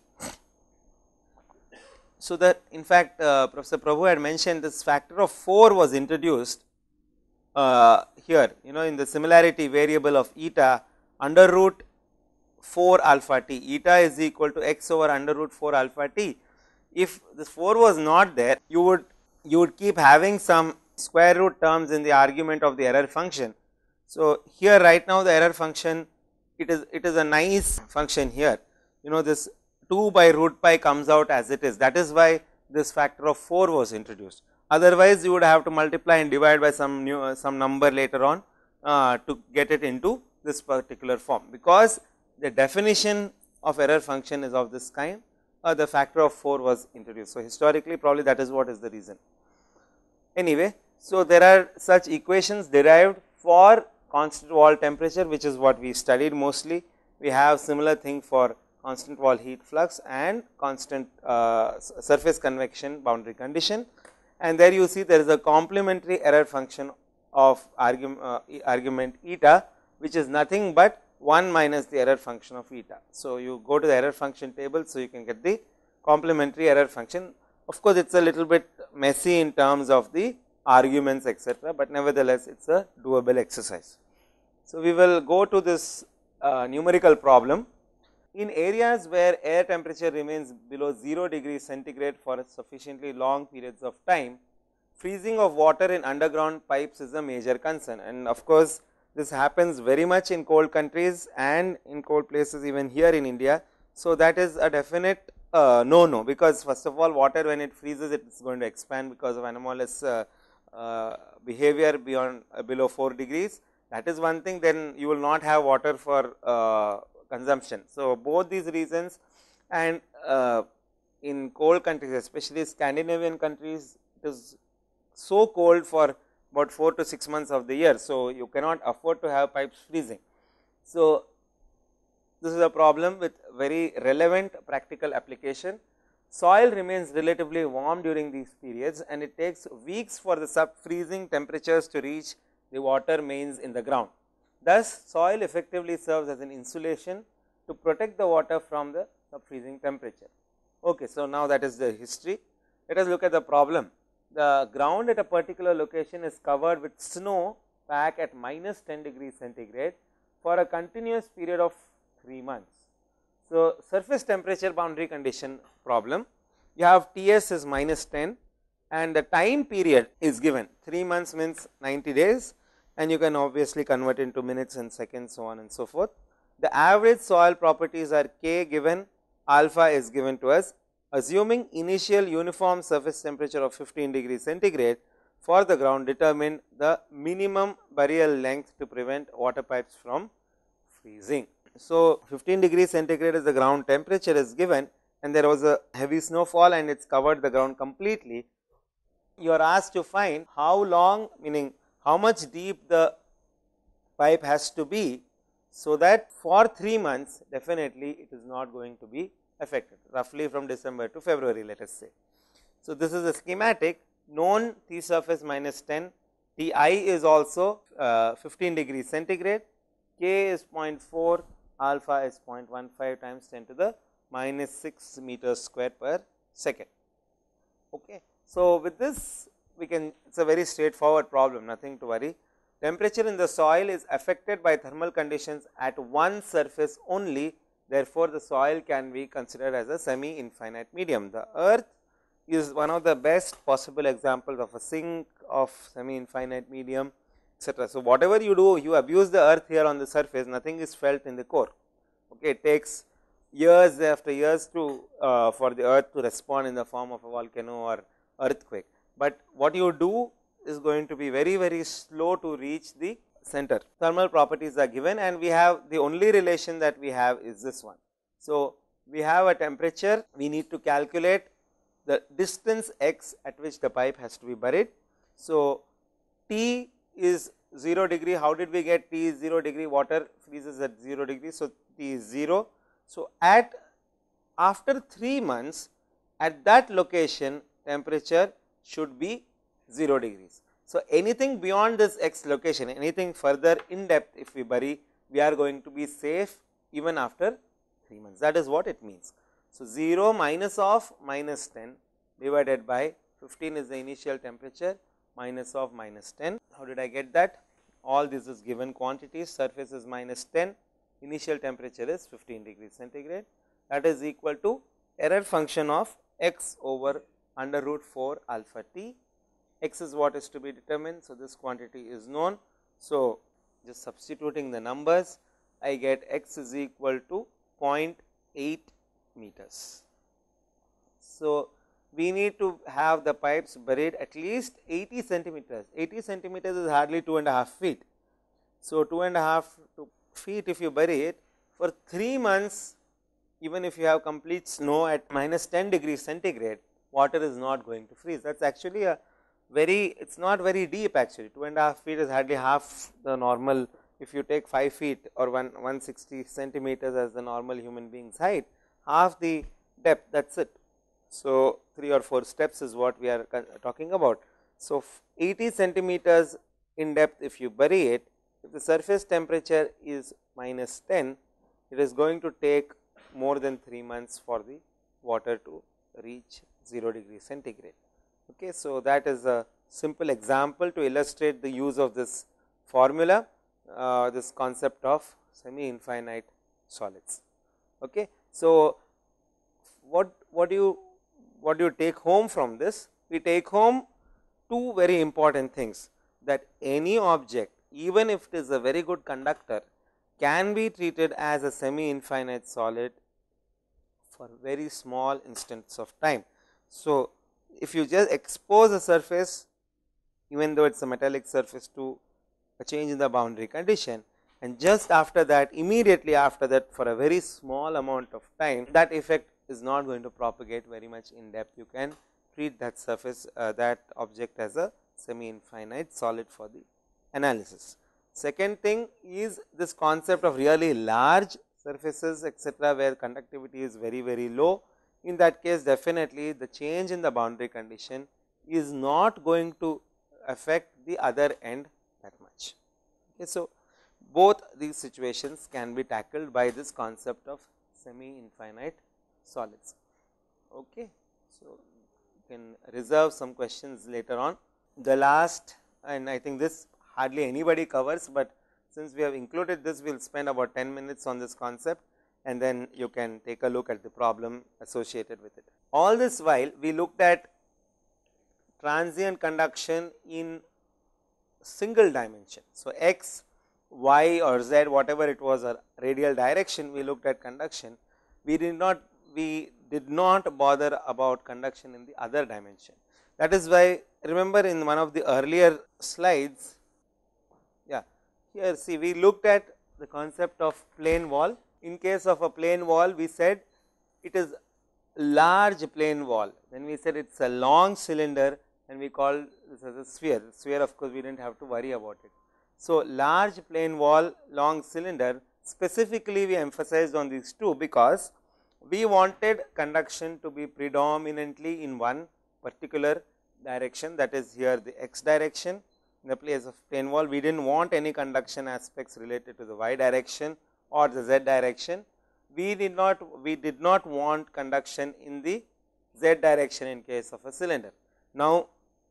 So that in fact uh, Professor Prabhu had mentioned this factor of four was introduced uh, here, you know, in the similarity variable of eta under root four alpha t, eta is equal to x over under root four alpha t. If this four was not there, you would you would keep having some square root terms in the argument of the error function. So, here right now the error function, it is it is a nice function here, you know, this two by root pi comes out as it is, that is why this factor of four was introduced. Otherwise, you would have to multiply and divide by some new uh, some number later on uh, to get it into this particular form, because the definition of error function is of this kind, uh, the factor of four was introduced. So, historically probably that is what is the reason. Anyway, so there are such equations derived for constant wall temperature, which is what we studied mostly. We have similar thing for constant wall heat flux and constant uh, surface convection boundary condition, and there you see there is a complementary error function of argument, uh, argument eta, which is nothing but one minus the error function of eta. So, you go to the error function table, so you can get the complementary error function. Of course, it is a little bit messy in terms of the arguments etcetera, but nevertheless it is a doable exercise. So, we will go to this uh, numerical problem. In areas where air temperature remains below zero degrees centigrade for sufficiently long periods of time, freezing of water in underground pipes is a major concern, and of course, this happens very much in cold countries and in cold places even here in India. So, that is a definite uh, no no, because first of all water when it freezes it is going to expand because of anomalous uh, uh, behavior beyond uh, below four degrees, that is one thing. Then you will not have water for uh, consumption. So, both these reasons, and uh, in cold countries, especially Scandinavian countries, it is so cold for about four to six months of the year. So, you cannot afford to have pipes freezing. So, this is a problem with very relevant practical application. Soil remains relatively warm during these periods, and it takes weeks for the sub freezing temperatures to reach the water mains in the ground. Thus, soil effectively serves as an insulation to protect the water from the sub freezing temperature. Okay, so, now that is the history. Let us look at the problem. The ground at a particular location is covered with snow pack at minus ten degrees centigrade for a continuous period of three months. So, surface temperature boundary condition problem, you have T S is minus ten and the time period is given, three months means ninety days, and you can obviously convert into minutes and seconds, so on and so forth. The average soil properties are K given, alpha is given to us. Assuming initial uniform surface temperature of fifteen degrees centigrade for the ground, determine the minimum burial length to prevent water pipes from freezing. So, fifteen degrees centigrade is the ground temperature is given, and there was a heavy snowfall and it has covered the ground completely. You are asked to find how long, meaning how much deep the pipe has to be, so that for three months definitely it is not going to be affected, roughly from December to February, let us say. So, this is a schematic, known T surface minus ten, T I is also uh, fifteen degrees centigrade, K is zero point four, alpha is zero point one five times ten to the minus six meters square per second. Okay. So, with this we can, it is a very straightforward problem, nothing to worry. Temperature in the soil is affected by thermal conditions at one surface only. Therefore, the soil can be considered as a semi infinite medium. The earth is one of the best possible examples of a sink of semi infinite medium, etcetera. So, whatever you do, you abuse the earth here on the surface, nothing is felt in the core. Okay, it takes years after years to uh, for the earth to respond in the form of a volcano or earthquake, but what you do is going to be very very slow to reach the center. Thermal properties are given, and we have the only relation that we have is this one. So, we have a temperature, we need to calculate the distance x at which the pipe has to be buried. So, T is zero degree, how did we get T is zero degree, water freezes at zero degree. So, T is zero. So, at after three months at that location temperature should be zero degrees. So, anything beyond this x location, anything further in depth if we bury, we are going to be safe even after three months, that is what it means. So, zero minus of minus ten divided by fifteen is the initial temperature, minus of minus ten. How did I get that? All this is given quantities, surface is minus ten, initial temperature is fifteen degrees centigrade, that is equal to error function of x over under root four alpha t x is what is to be determined. So, this quantity is known. So, just substituting the numbers, I get x is equal to zero point eight meters. So, we need to have the pipes buried at least eighty centimeters. eighty centimeters is hardly two and a half feet. So, two and a half feet if you bury it for three months, even if you have complete snow at minus ten degrees centigrade, water is not going to freeze. That is actually a very, it is not very deep actually, two and a half feet is hardly half the normal. If you take five feet or one, one hundred sixty centimeters as the normal human being's height, half the depth, that is it. So, three or four steps is what we are talking about. So, eighty centimeters in depth if you bury it, if the surface temperature is minus ten, it is going to take more than three months for the water to reach zero degree centigrade. Okay, so, that is a simple example to illustrate the use of this formula, uh, this concept of semi infinite solids. Okay. So, what, what do you what do you take home from this? We take home two very important things, that any object, even if it is a very good conductor, can be treated as a semi infinite solid for very small instants of time. So, if you just expose a surface, even though it is a metallic surface, to a change in the boundary condition, and just after that, immediately after that, for a very small amount of time, that effect is not going to propagate very much in depth. You can treat that surface, uh, that object as a semi infinite solid for the analysis. Second thing is this concept of really large surfaces etcetera, where conductivity is very very low. In that case, definitely the change in the boundary condition is not going to affect the other end that much. Okay, so, both these situations can be tackled by this concept of semi infinite solids. Okay. So, you can reserve some questions later on. The last, and I think this hardly anybody covers, but since we have included this, we will spend about ten minutes on this concept, and then you can take a look at the problem associated with it. All this while, we looked at transient conduction in single dimension. So, x, y or z, whatever it was a radial direction, we looked at conduction. We did not we did not bother about conduction in the other dimension. That is why, remember in one of the earlier slides, yeah, here see we looked at the concept of plane wall. In case of a plane wall, we said it is large plane wall, then we said it is a long cylinder, and we call this as a sphere. Sphere, of course, we did not have to worry about it. So, large plane wall, long cylinder, specifically we emphasized on these two, because we wanted conduction to be predominantly in one particular direction, that is here the x direction. In the place of plane wall, we did not want any conduction aspects related to the y direction or the z direction. We did not we did not want conduction in the z direction in case of a cylinder. Now,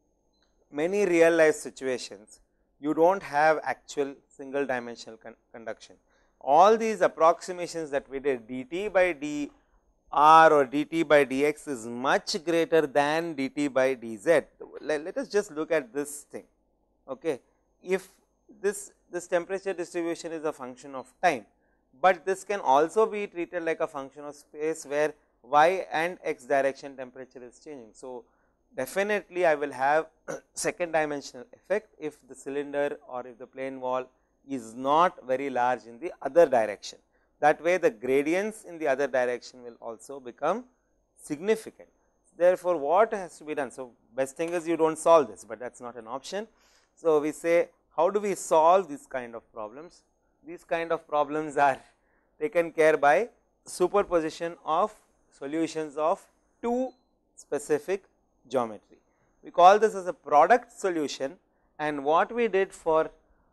many real life situations, you do not have actual single dimensional con conduction. All these approximations that we did, dt by d r or dt by dx is much greater than dt by dz. Let, let us just look at this thing. Okay. If this, this temperature distribution is a function of time, but this can also be treated like a function of space, where y and x direction temperature is changing. So, definitely I will have second dimensional effect if the cylinder or if the plane wall is not very large in the other direction. That way the gradients in the other direction will also become significant. Therefore, what has to be done? So, best thing is you do not solve this, but that is not an option. So, we say how do we solve these kind of problems? These kind of problems are taken care by superposition of solutions of two specific geometry. We call this as a product solution, and what we did for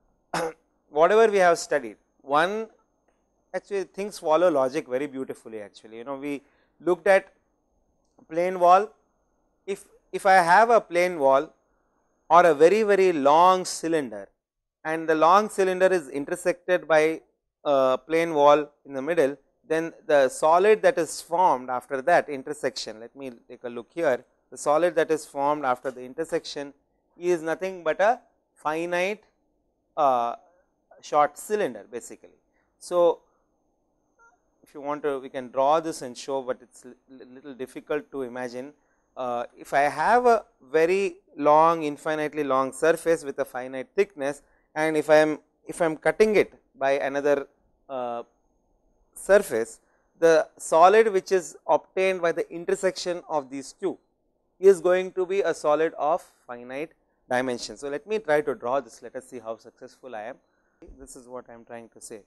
whatever we have studied, one, actually things follow logic very beautifully actually. You know, we looked at plane wall. If, if I have a plane wall or a very very long cylinder, and the long cylinder is intersected by a plane wall in the middle, then the solid that is formed after that intersection, let me take a look here, the solid that is formed after the intersection E is nothing but a finite uh, short cylinder basically. So, if you want to, we can draw this and show, but it is little difficult to imagine. Uh, if I have a very long infinitely long surface with a finite thickness, and if I am if I am cutting it by another uh, surface, the solid which is obtained by the intersection of these two is going to be a solid of finite dimension. So, let me try to draw this, let us see how successful I am. This is what I am trying to say.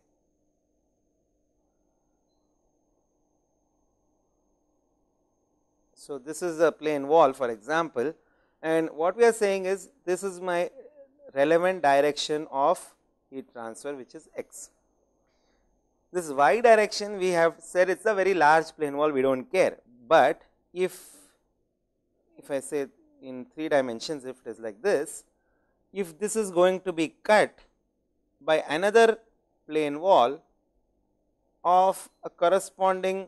So, this is a plane wall for example, and what we are saying is this is my relevant direction of heat transfer, which is x. This y direction we have said it is a very large plane wall, we do not care, but if if I say in three dimensions, if it is like this, if this is going to be cut by another plane wall of a corresponding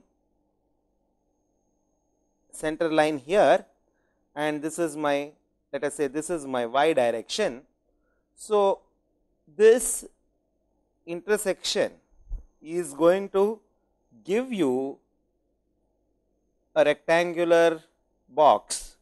center line here, and this is my, let us say this is my y direction. So, this intersection is going to give you a rectangular box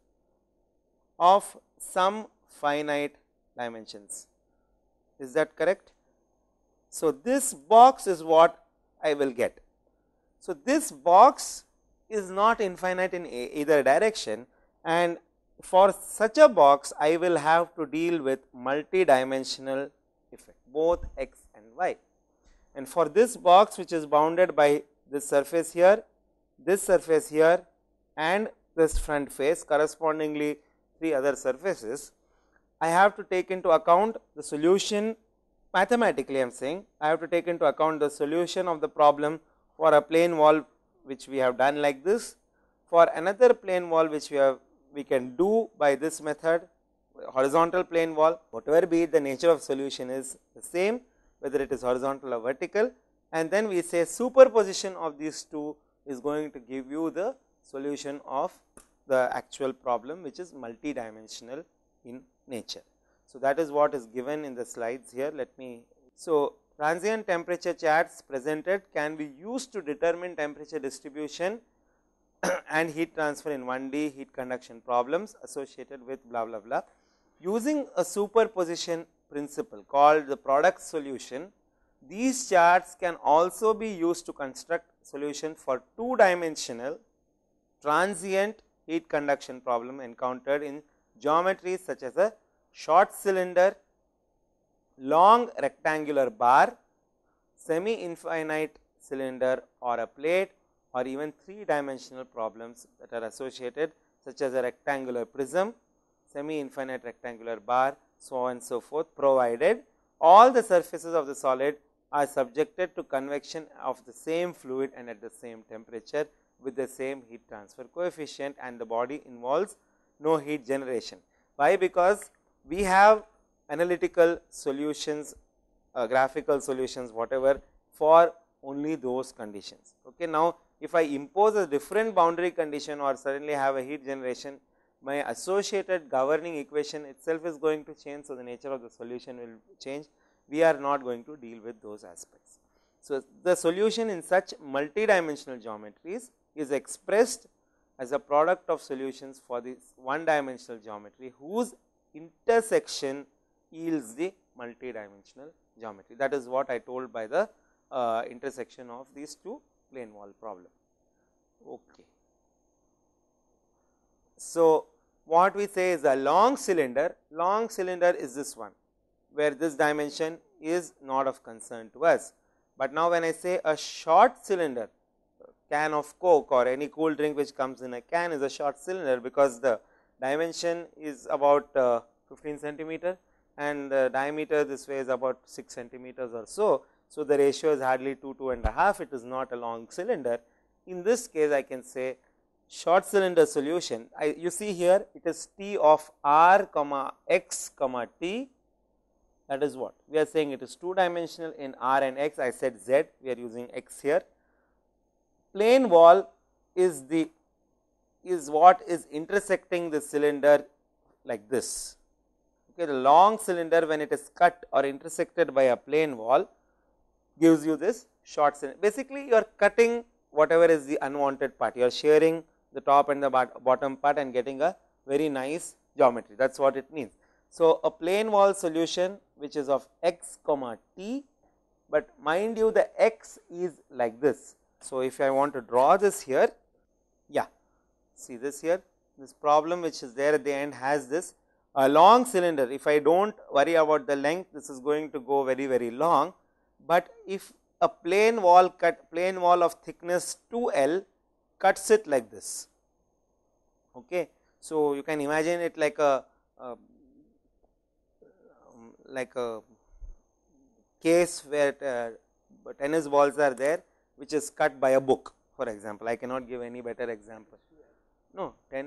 of some finite dimensions. Is that correct? So, this box is what I will get. So, this box is not infinite in either direction, and for such a box I will have to deal with multi-dimensional effect, both x and y. And for this box which is bounded by this surface here, this surface here and this front face, correspondingly three other surfaces, I have to take into account the solution mathematically. I am saying I have to take into account the solution of the problem for a plane wall which we have done like this, for another plane wall which we have we can do by this method, horizontal plane wall, whatever be it, the nature of solution is the same, whether it is horizontal or vertical, and then we say superposition of these two is going to give you the solution of the actual problem, which is multi-dimensional in nature. So, that is what is given in the slides here. Let me, so transient temperature charts presented can be used to determine temperature distribution and heat transfer in one D heat conduction problems associated with blah blah blah. Using a superposition principle called the product solution, these charts can also be used to construct solution for two dimensional transient heat conduction problem encountered in geometries such as a short cylinder, long rectangular bar, semi infinite cylinder or a plate, or even three dimensional problems that are associated such as a rectangular prism, semi infinite rectangular bar, so on and so forth, provided all the surfaces of the solid are subjected to convection of the same fluid and at the same temperature with the same heat transfer coefficient, and the body involves no heat generation. Why? Because we have analytical solutions, uh, graphical solutions, whatever, for only those conditions. Okay. Now, if I impose a different boundary condition or suddenly have a heat generation, my associated governing equation itself is going to change. So, the nature of the solution will change. We are not going to deal with those aspects. So, the solution in such multi-dimensional geometries is expressed as a product of solutions for this one dimensional geometry whose intersection yields the multi-dimensional geometry. That is what I told by the uh, intersection of these two plane wall problem. Okay. So, what we say is a long cylinder, long cylinder is this one, where this dimension is not of concern to us. But now, when I say a short cylinder, can of Coke or any cool drink which comes in a can is a short cylinder, because the dimension is about uh, fifteen centimeter and the diameter this way is about six centimeters or so. So, the ratio is hardly two, two and a half, it is not a long cylinder. In this case, I can say short cylinder solution, I, you see here it is T of R comma X comma T, that is what we are saying, it is two dimensional in R and X. I said Z, we are using X here. Plane wall is the is what is intersecting the cylinder like this. Okay, the long cylinder when it is cut or intersected by a plane wall gives you this short cylinder. Basically, you are cutting whatever is the unwanted part, you are shearing the top and the bottom part and getting a very nice geometry, that is what it means. So, a plane wall solution which is of x comma t, but mind you the x is like this. So, if I want to draw this here, yeah, see this here, this problem which is there at the end has this a long cylinder. If I do not worry about the length, this is going to go very very long, but if a plane wall cut plane wall of thickness two L cuts it like this. Okay. So, you can imagine it like a, a like a case where uh, tennis balls are there, which is cut by a book, for example. I cannot give any better example. No, ten,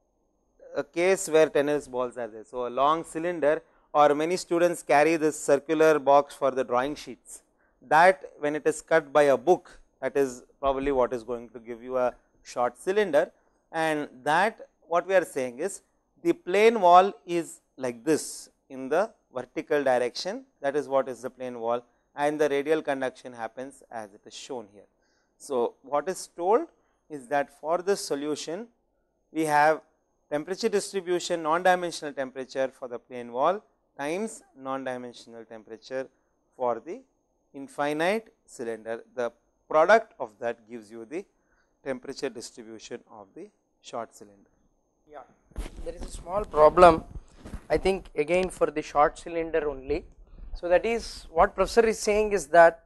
a case where tennis balls are there. So, a long cylinder, or many students carry this circular box for the drawing sheets, that when it is cut by a book, that is probably what is going to give you a short cylinder, and that what we are saying is the plane wall is like this in the vertical direction, that is what is the plane wall, and the radial conduction happens as it is shown here. So, what is told is that for this solution we have temperature distribution, non-dimensional temperature for the plane wall times non-dimensional temperature for the infinite cylinder. The product of that gives you the temperature distribution of the short cylinder. Yeah, there is a small problem, I think again for the short cylinder only. So, that is what professor is saying is that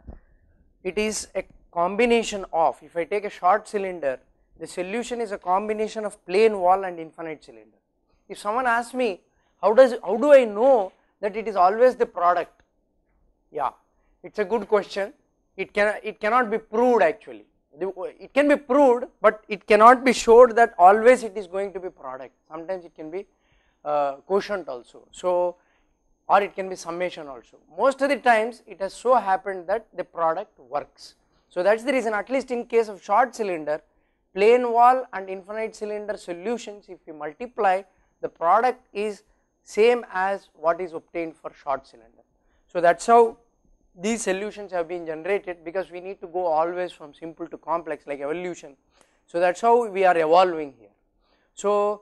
it is a combination of, if I take a short cylinder, the solution is a combination of plane wall and infinite cylinder. If someone asks me how does how do I know that it is always the product? Yeah, it is a good question. It can it cannot be proved actually. It can be proved, but it cannot be showed that always it is going to be product. Sometimes it can be uh, quotient also. So, or it can be summation also. Most of the times it has so happened that the product works. So, that is the reason, at least in case of short cylinder, plane wall and infinite cylinder solutions, if we multiply, the product is same as what is obtained for short cylinder. So, that is how these solutions have been generated, because we need to go always from simple to complex like evolution. So, that is how we are evolving here. So,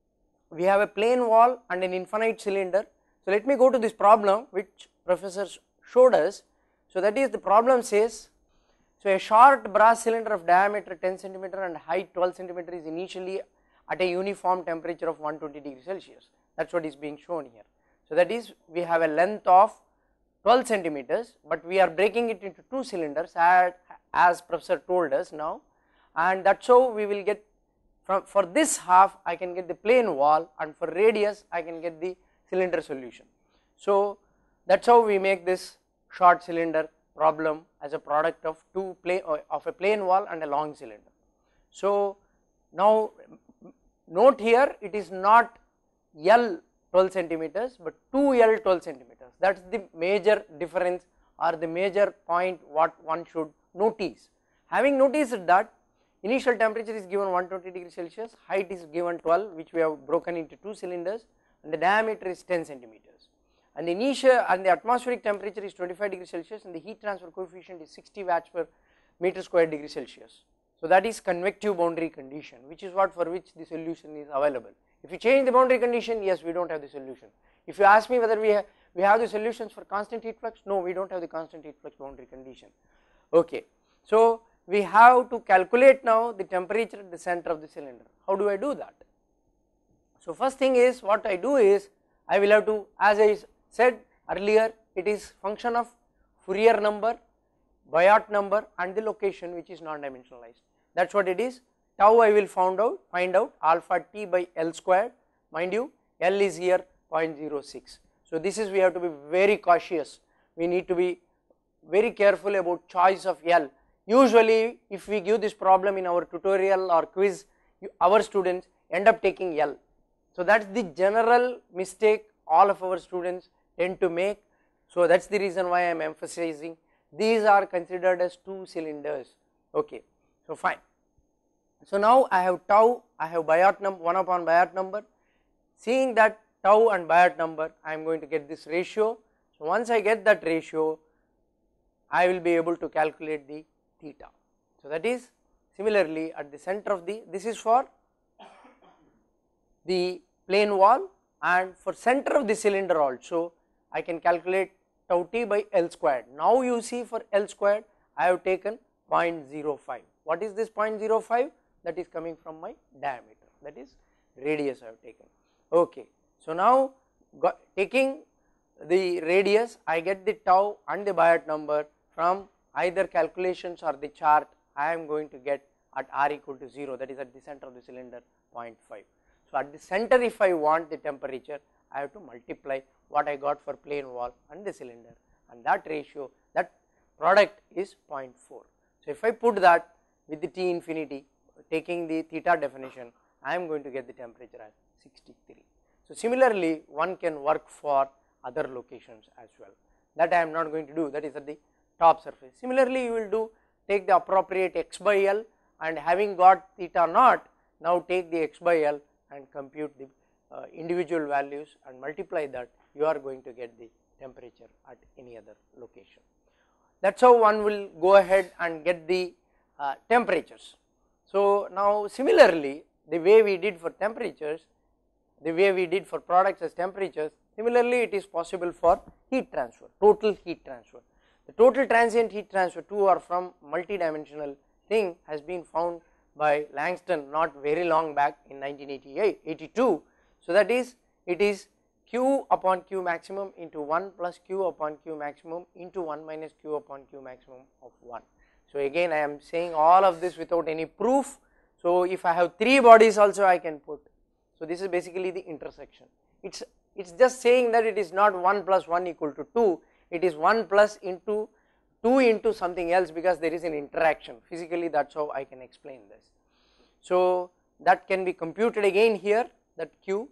we have a plane wall and an infinite cylinder. So, let me go to this problem which professor showed us. So, that is the problem says, so a short brass cylinder of diameter ten centimeter and height twelve centimeter is initially at a uniform temperature of one hundred twenty degrees Celsius. That is what is being shown here. So, that is we have a length of twelve centimeters, but we are breaking it into two cylinders as, as professor told us now, and that is how we will get from for this half I can get the plane wall, and for radius I can get the cylinder solution. So, that is how we make this short cylinder problem as a product of two plane of a plane wall and a long cylinder. So, now note here it is not L twelve centimeters, but two L twelve centimeters. That is the major difference or the major point what one should notice. Having noticed that initial temperature is given one hundred twenty degrees Celsius, height is given twelve, which we have broken into two cylinders, and the diameter is ten centimeters, and the initial and the atmospheric temperature is twenty-five degrees Celsius, and the heat transfer coefficient is sixty watts per meter square degree Celsius. So, that is convective boundary condition, which is what for which the solution is available. If you change the boundary condition, yes, we do not have the solution. If you ask me whether we have, we have the solutions for constant heat flux, no, we do not have the constant heat flux boundary condition. Okay. So, we have to calculate now the temperature at the center of the cylinder. How do I do that? So, first thing is what I do is I will have to, as I said earlier, it is function of Fourier number, Biot number and the location which is non-dimensionalized. That is what it is. Tau I will find out, find out alpha t by L squared, mind you L is here zero point zero six. So, this is we have to be very cautious, we need to be very careful about choice of L. Usually if we give this problem in our tutorial or quiz, you, our students end up taking L. So, that is the general mistake all of our students tend to make. So, that is the reason why I am emphasizing these are considered as two cylinders. Okay. So, fine. So, now I have tau, I have Biot number one upon Biot number. Seeing that tau and Biot number, I am going to get this ratio. So once I get that ratio, I will be able to calculate the theta. So that is similarly at the center of the, this is for the plane wall, and for center of the cylinder also I can calculate tau t by L squared. Now you see for L squared I have taken zero point zero five. What is this zero point zero five? That is coming from my diameter, that is radius I have taken. Okay. So now got, taking the radius, I get the tau and the Biot number from either calculations or the chart. I am going to get at r equal to zero, that is at the center of the cylinder, zero point five. So at the center, if I want the temperature, I have to multiply what I got for plane wall and the cylinder, and that ratio, that product is zero point four. So if I put that with the T infinity, taking the theta definition, I am going to get the temperature as sixty-three. So similarly, one can work for other locations as well. That I am not going to do, that is at the top surface. Similarly, you will do, take the appropriate x by L, and having got theta naught, now take the x by L and compute the uh, individual values and multiply that, you are going to get the temperature at any other location. That is how one will go ahead and get the uh, temperatures. So now similarly, the way we did for temperatures, the way we did for products as temperatures, similarly it is possible for heat transfer, total heat transfer. The total transient heat transfer to or from multi-dimensional thing has been found by Langston not very long back in nineteen eighty-two. So that is, it is Q upon Q maximum into one plus Q upon Q maximum into one minus Q upon Q maximum of one. So again I am saying all of this without any proof. So if I have three bodies also I can put. So this is basically the intersection. It's it's just saying that it is not one plus one equal to two. It is one plus into two into something else, because there is an interaction. Physically, that is how I can explain this. So that can be computed again here, that Q,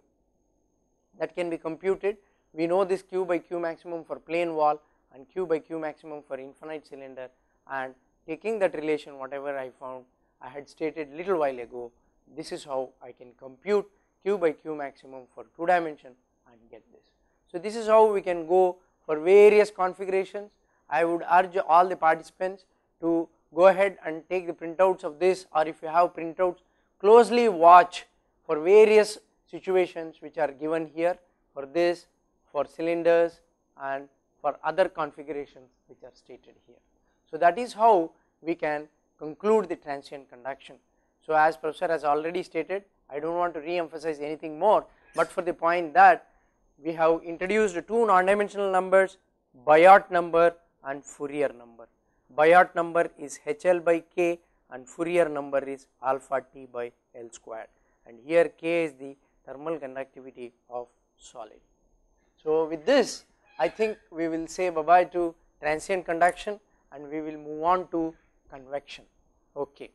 that can be computed. We know this Q by Q maximum for plane wall and Q by Q maximum for infinite cylinder, and taking that relation, whatever I found, I had stated little while ago, this is how I can compute Q by Q maximum for two dimension and get this. So this is how we can go for various configurations. I would urge all the participants to go ahead and take the printouts of this, or if you have printouts, closely watch for various situations which are given here, for this, for cylinders, and for other configurations which are stated here. So that is how we can conclude the transient conduction. So as professor has already stated, I do not want to re-emphasize anything more, but for the point that we have introduced two non-dimensional numbers, Biot number and Fourier number. Biot number is H L by K and Fourier number is alpha T by L squared, and here K is the thermal conductivity of solid. So with this, I think we will say bye bye to transient conduction and we will move on to convection. Okay.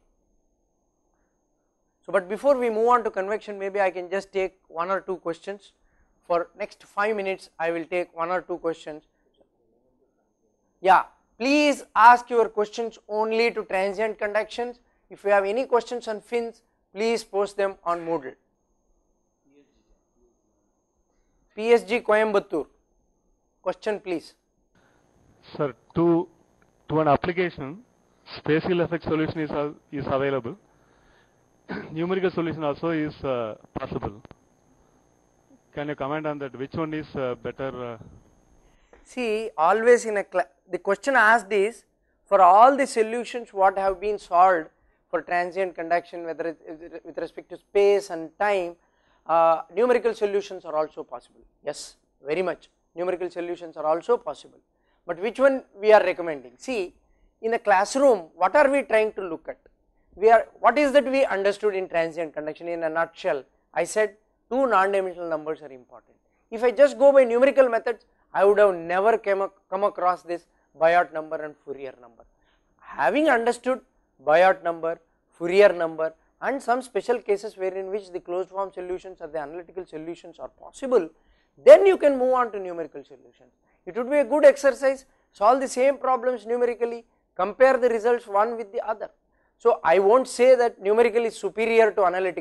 So but before we move on to convection, maybe I can just take one or two questions. For next five minutes I will take one or two questions. Yeah, please ask your questions only to transient conductions. If you have any questions on fins, please post them on Moodle. P S G Coimbatore, question please. Sir, to, to an application, spatial effect solution is, uh, is available. Numerical solution also is uh, possible. Can you comment on that? Which one is uh, better? Uh? See, always in a the question asked is, for all the solutions what have been solved for transient conduction, whether it, with respect to space and time, uh, numerical solutions are also possible. Yes, very much. Numerical solutions are also possible. But which one we are recommending? See, in a classroom, what are we trying to look at? We are, what is that we understood in transient conduction in a nutshell? I said two non-dimensional numbers are important. If I just go by numerical methods, I would have never come, come across this Biot number and Fourier number. Having understood Biot number, Fourier number, and some special cases wherein which the closed form solutions or the analytical solutions are possible, then you can move on to numerical solutions. It would be a good exercise, solve the same problems numerically, compare the results one with the other. So I won't say that numerical is superior to analytical,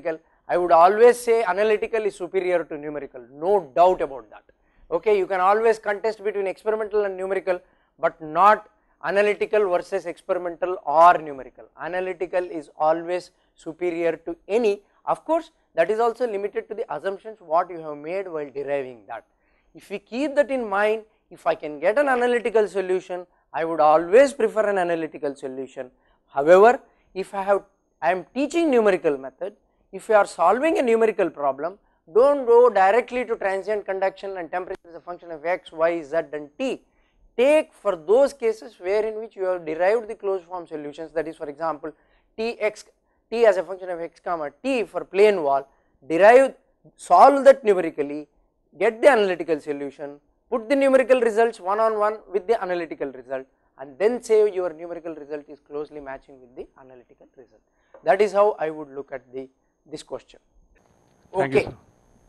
I would always say analytical is superior to numerical, no doubt about that. Okay, you can always contest between experimental and numerical, but not analytical versus experimental or numerical. Analytical is always superior to any. Of course, that is also limited to the assumptions what you have made while deriving that. If we keep that in mind, if I can get an analytical solution, I would always prefer an analytical solution. However, if I have, I am teaching numerical method, if you are solving a numerical problem, don't go directly to transient conduction and temperature is a function of x, y, z and t. Take for those cases where in which you have derived the closed form solutions, that is for example t x, t as a function of x comma t for plane wall, derive, solve that numerically, get the analytical solution, put the numerical results one on one with the analytical result, and then say your numerical result is closely matching with the analytical result. That is how I would look at the this question. Okay. Thank you,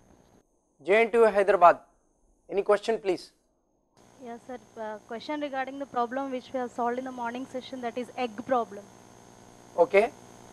J N T U Hyderabad, any question please? Yes sir, uh, question regarding the problem which we have solved in the morning session, that is egg problem. Okay.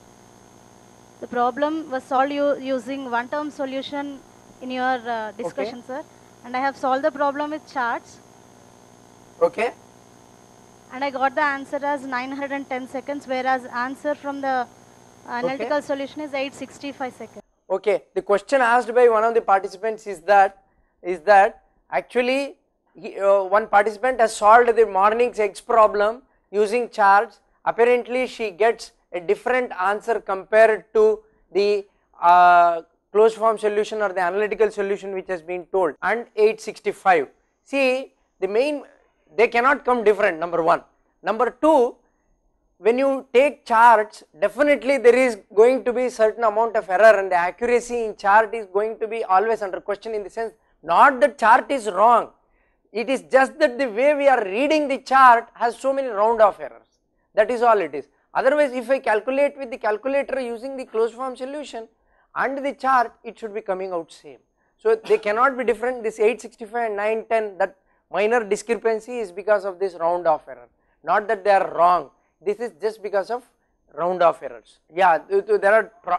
The problem was solved using one term solution in your uh, discussion, okay, sir, and I have solved the problem with charts. Okay. And I got the answer as nine hundred ten seconds, whereas answer from the analytical okay. solution is eight hundred sixty-five seconds. Okay, the question asked by one of the participants is that is that actually he, uh, one participant has solved the morning's eggs problem using charts. Apparently she gets a different answer compared to the uh, closed form solution or the analytical solution which has been told, and eight hundred sixty-five. See, the main, they cannot come different, number one. Number two, when you take charts, definitely there is going to be certain amount of error, and the accuracy in chart is going to be always under question, in the sense not that chart is wrong, it is just that the way we are reading the chart has so many round off errors, that is all it is. Otherwise if I calculate with the calculator using the closed form solution and the chart, it should be coming out same. So they cannot be different. This eight hundred sixty-five and nine ten, that minor discrepancy is because of this round off error, not that they are wrong. This is just because of round off errors. Yeah, there are pro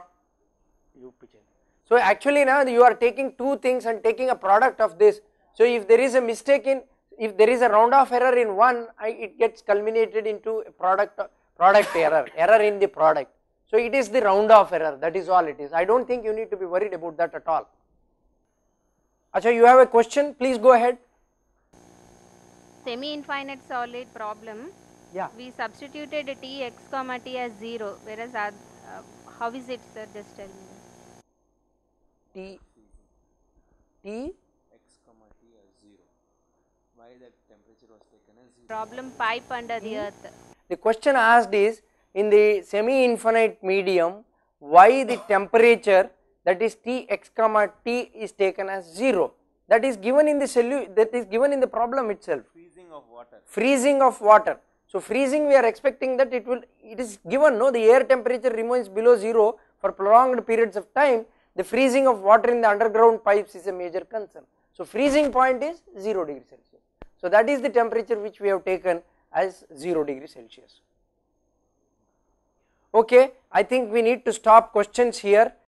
so actually now you are taking two things and taking a product of this. So if there is a mistake in, if there is a round off error in one, I, it gets culminated into a product product error, error in the product. So it is the round off error, that is all it is. I don't think you need to be worried about that at all. Acha, you have a question, please go ahead. Semi-infinite solid problem. Yeah. We substituted t x comma t as zero, whereas uh, how is it, sir? Just tell me. T t x comma t as zero. Why that temperature was taken as zero? Problem pipe under the earth. The question asked is, in the semi-infinite medium, why the temperature, that is t x comma t, is taken as zero? That is given in the solu that is given in the problem itself. Freezing of water. Freezing of water. So freezing, we are expecting that it will, it is given, no, the air temperature remains below zero for prolonged periods of time. The freezing of water in the underground pipes is a major concern. So freezing point is zero degree Celsius. So that is the temperature which we have taken as zero degree Celsius. Okay, I think we need to stop questions here.